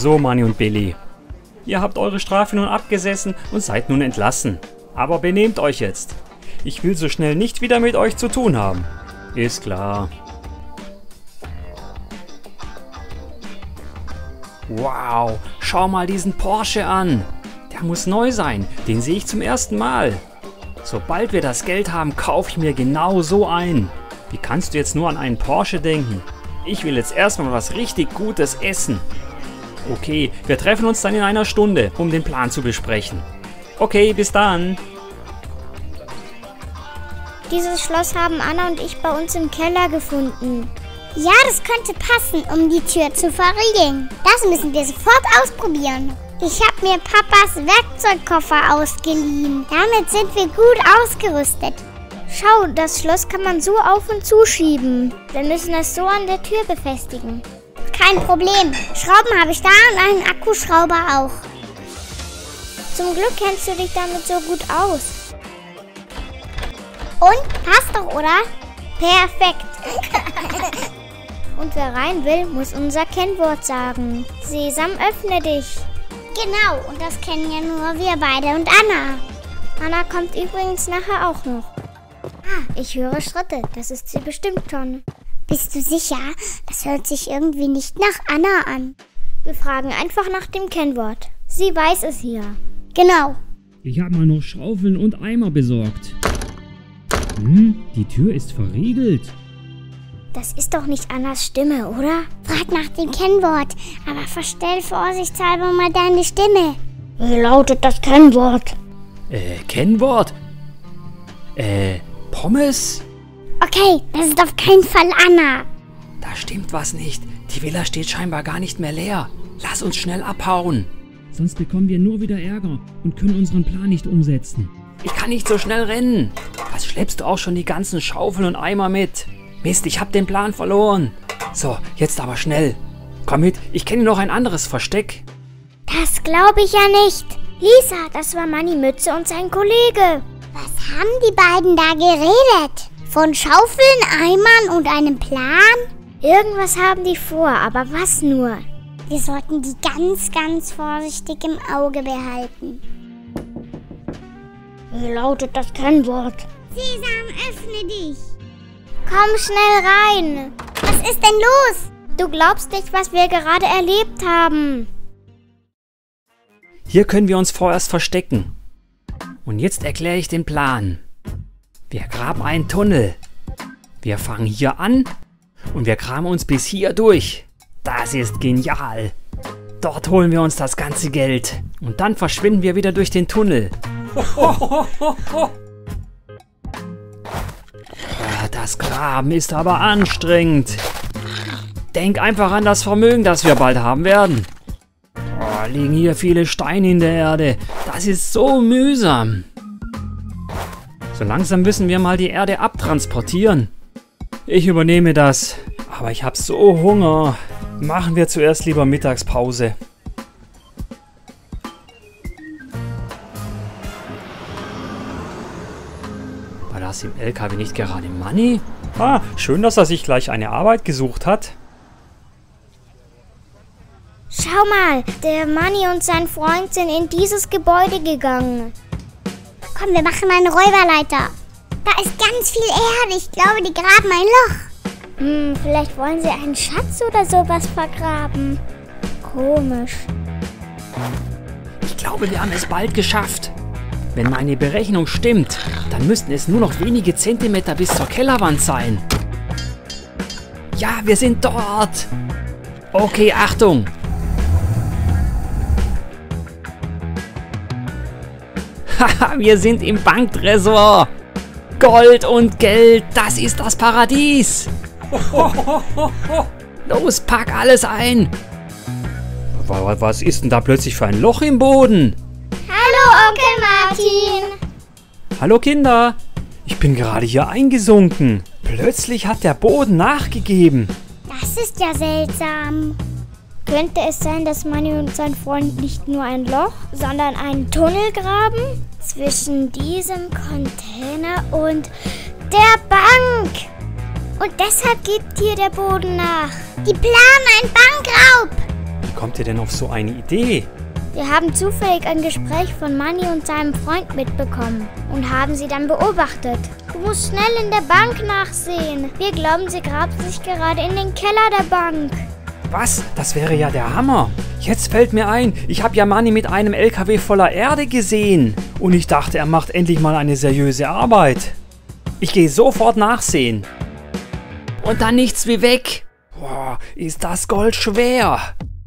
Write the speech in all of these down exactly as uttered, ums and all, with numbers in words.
so, Manni und Billy. Ihr habt eure Strafe nun abgesessen und seid nun entlassen. Aber benehmt euch jetzt. Ich will so schnell nicht wieder mit euch zu tun haben. Ist klar. Wow, schau mal diesen Porsche an. Der muss neu sein, den sehe ich zum ersten Mal. Sobald wir das Geld haben, kaufe ich mir genau so einen. Wie kannst du jetzt nur an einen Porsche denken? Ich will jetzt erstmal was richtig Gutes essen. Okay, wir treffen uns dann in einer Stunde, um den Plan zu besprechen. Okay, bis dann. Dieses Schloss haben Anna und ich bei uns im Keller gefunden. Ja, das könnte passen, um die Tür zu verriegeln. Das müssen wir sofort ausprobieren. Ich habe mir Papas Werkzeugkoffer ausgeliehen. Damit sind wir gut ausgerüstet. Schau, das Schloss kann man so auf und zuschieben. Wir müssen es so an der Tür befestigen. Kein Problem. Schrauben habe ich da und einen Akkuschrauber auch. Zum Glück kennst du dich damit so gut aus. Und? Passt doch, oder? Perfekt. Und wer rein will, muss unser Kennwort sagen. Sesam, öffne dich. Genau, und das kennen ja nur wir beide und Anna. Anna kommt übrigens nachher auch noch. Ah, ich höre Schritte. Das ist sie bestimmt schon. Bist du sicher? Das hört sich irgendwie nicht nach Anna an. Wir fragen einfach nach dem Kennwort. Sie weiß es hier. Genau. Ich habe mal noch Schaufeln und Eimer besorgt. Hm, die Tür ist verriegelt. Das ist doch nicht Annas Stimme, oder? Frag nach dem Kennwort, aber verstell vorsichtshalber mal deine Stimme. Wie lautet das Kennwort? Äh, Kennwort? Äh, Pommes? Okay, das ist auf keinen Fall Anna. Da stimmt was nicht. Die Villa steht scheinbar gar nicht mehr leer. Lass uns schnell abhauen. Sonst bekommen wir nur wieder Ärger und können unseren Plan nicht umsetzen. Ich kann nicht so schnell rennen. Was schleppst du auch schon die ganzen Schaufeln und Eimer mit? Mist, ich hab den Plan verloren. So, jetzt aber schnell. Komm mit, ich kenne noch ein anderes Versteck. Das glaube ich ja nicht. Lisa, das war Manni Mütze und sein Kollege. Was haben die beiden da geredet? Von Schaufeln, Eimern und einem Plan? Irgendwas haben die vor, aber was nur? Wir sollten die ganz, ganz vorsichtig im Auge behalten. Wie lautet das Kennwort? Sesam, öffne dich. Komm schnell rein. Was ist denn los? Du glaubst nicht, was wir gerade erlebt haben. Hier können wir uns vorerst verstecken. Und jetzt erkläre ich den Plan. Wir graben einen Tunnel. Wir fangen hier an und wir kramen uns bis hier durch. Das ist genial. Dort holen wir uns das ganze Geld. Und dann verschwinden wir wieder durch den Tunnel. Das Graben ist aber anstrengend. Denk einfach an das Vermögen, das wir bald haben werden. Oh, liegen hier viele Steine in der Erde. Das ist so mühsam. So langsam müssen wir mal die Erde abtransportieren. Ich übernehme das. Aber ich habe so Hunger. Machen wir zuerst lieber Mittagspause. War das im L K W nicht gerade Manni? Ah, schön, dass er sich gleich eine Arbeit gesucht hat. Schau mal, der Manni und sein Freund sind in dieses Gebäude gegangen. Komm, wir machen eine Räuberleiter. Da ist ganz viel Erde. Ich glaube, die graben ein Loch. Hm, vielleicht wollen sie einen Schatz oder sowas vergraben. Komisch. Ich glaube, wir haben es bald geschafft. Wenn meine Berechnung stimmt, dann müssten es nur noch wenige Zentimeter bis zur Kellerwand sein. Ja, wir sind dort. Okay, Achtung. Haha, wir sind im Banktresor. Gold und Geld, das ist das Paradies. Los, pack alles ein. Was ist denn da plötzlich für ein Loch im Boden? Hallo, Onkel Martin. Hallo Kinder, ich bin gerade hier eingesunken. Plötzlich hat der Boden nachgegeben. Das ist ja seltsam. Könnte es sein, dass Manni und sein Freund nicht nur ein Loch, sondern einen Tunnel graben? Zwischen diesem Container und der Bank. Und deshalb gibt hier der Boden nach. Die planen einen Bankraub. Wie kommt ihr denn auf so eine Idee? Wir haben zufällig ein Gespräch von Manni und seinem Freund mitbekommen und haben sie dann beobachtet. Du musst schnell in der Bank nachsehen. Wir glauben, sie graben sich gerade in den Keller der Bank. Was? Das wäre ja der Hammer. Jetzt fällt mir ein, ich habe ja Manni mit einem L K W voller Erde gesehen. Und ich dachte, er macht endlich mal eine seriöse Arbeit. Ich gehe sofort nachsehen. Und dann nichts wie weg. Boah, ist das Gold schwer.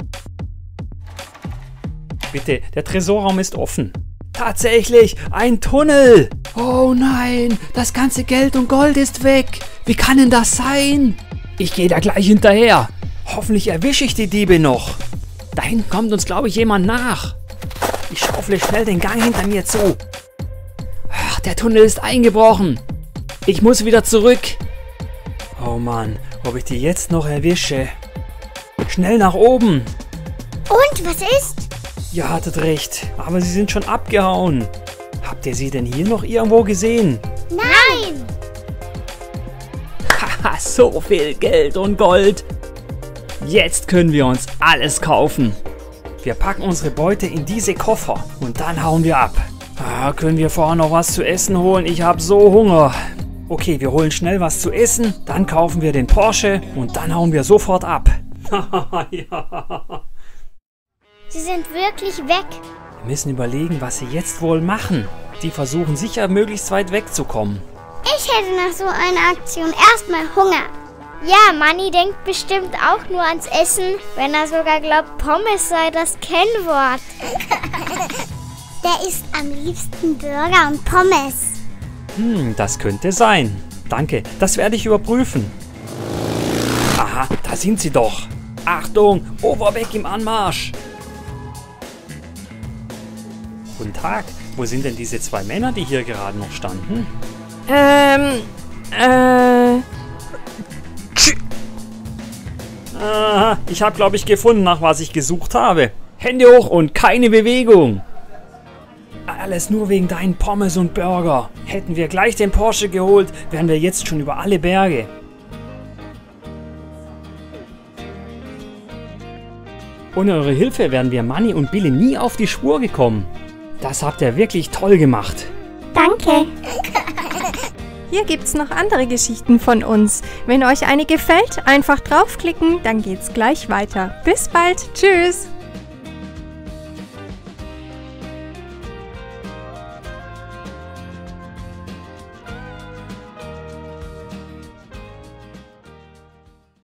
Bitte, der Tresorraum ist offen. Tatsächlich, ein Tunnel. Oh nein, das ganze Geld und Gold ist weg. Wie kann denn das sein? Ich gehe da gleich hinterher. Hoffentlich erwische ich die Diebe noch. Da hinten kommt uns, glaube ich, jemand nach. Ich schaufle schnell den Gang hinter mir zu. Ach, der Tunnel ist eingebrochen. Ich muss wieder zurück. Oh Mann, ob ich die jetzt noch erwische. Schnell nach oben. Und, was ist? Ihr hattet recht, aber sie sind schon abgehauen. Habt ihr sie denn hier noch irgendwo gesehen? Nein! Haha, so viel Geld und Gold. Jetzt können wir uns alles kaufen. Wir packen unsere Beute in diese Koffer und dann hauen wir ab. Ah, können wir vorher noch was zu essen holen? Ich habe so Hunger. Okay, wir holen schnell was zu essen, dann kaufen wir den Porsche und dann hauen wir sofort ab. Ja. Sie sind wirklich weg. Wir müssen überlegen, was sie jetzt wohl machen. Die versuchen sicher, möglichst weit wegzukommen. Ich hätte nach so einer Aktion erstmal Hunger. Ja, Manni denkt bestimmt auch nur ans Essen, wenn er sogar glaubt, Pommes sei das Kennwort. Der isst am liebsten Burger und Pommes. Hm, das könnte sein. Danke, das werde ich überprüfen. Aha, da sind sie doch. Achtung, Overweg im Anmarsch. Guten Tag, wo sind denn diese zwei Männer, die hier gerade noch standen? Ähm, äh... Ah, ich habe, glaube ich, gefunden, nach was ich gesucht habe. Hände hoch und keine Bewegung. Alles nur wegen deinen Pommes und Burger. Hätten wir gleich den Porsche geholt, wären wir jetzt schon über alle Berge. Ohne eure Hilfe wären wir Manni und Billy nie auf die Spur gekommen. Das habt ihr wirklich toll gemacht. Danke. Hier gibt's noch andere Geschichten von uns. Wenn euch eine gefällt, einfach draufklicken, dann geht's gleich weiter. Bis bald. Tschüss.